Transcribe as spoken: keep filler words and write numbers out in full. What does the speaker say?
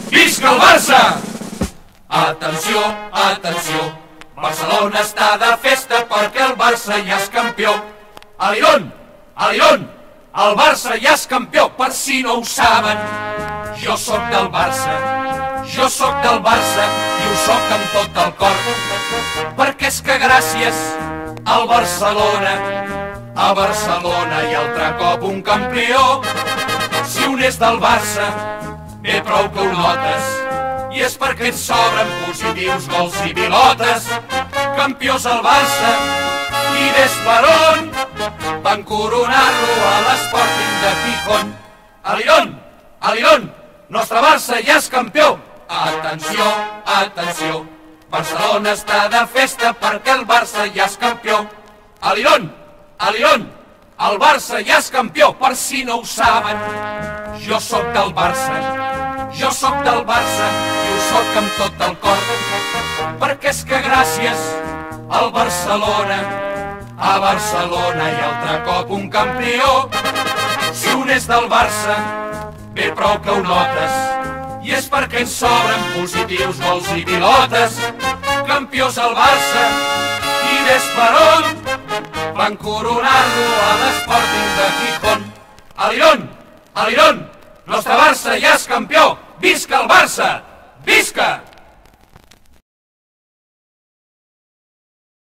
Visca el Barça! Atenció, atenció, Barcelona està de festa perquè el Barça ja és campió. A l'Irón, a l'Irón, el Barça ja és campió, per si no ho saben. Jo sóc del Barça, jo sóc del Barça i ho sóc amb tot el cor. Perquè és que gràcies al Barcelona, a Barcelona i altre cop un campió. Si un és del Barça, bé prou que ho notes, i és perquè ens sobren positius gols i pilotes. Campiós al Barça i des per on van coronar-lo a l'Sporting de Gijón. A l'Irón, a l'Irón, nostre Barça ja és campió. Atenció, atenció, Barcelona està de festa perquè el Barça ja és campió. A l'Irón, a l'Irón, el Barça ja és campió, per si no ho saben. Jo sóc del Barça, jo sóc del Barça i ho sóc amb tot el cor. Perquè és que gràcies al Barcelona, a Barcelona i altre cop un campió. Si un és del Barça, bé prou que ho notes, i és perquè ens sobren positius gols i pilotes. Campiós al Barça i des per on van coronar-lo a l'Sporting de Gijón. A l'Irón, a l'Irón, nostre Barça ja és campió. Visca el Barça! Visca!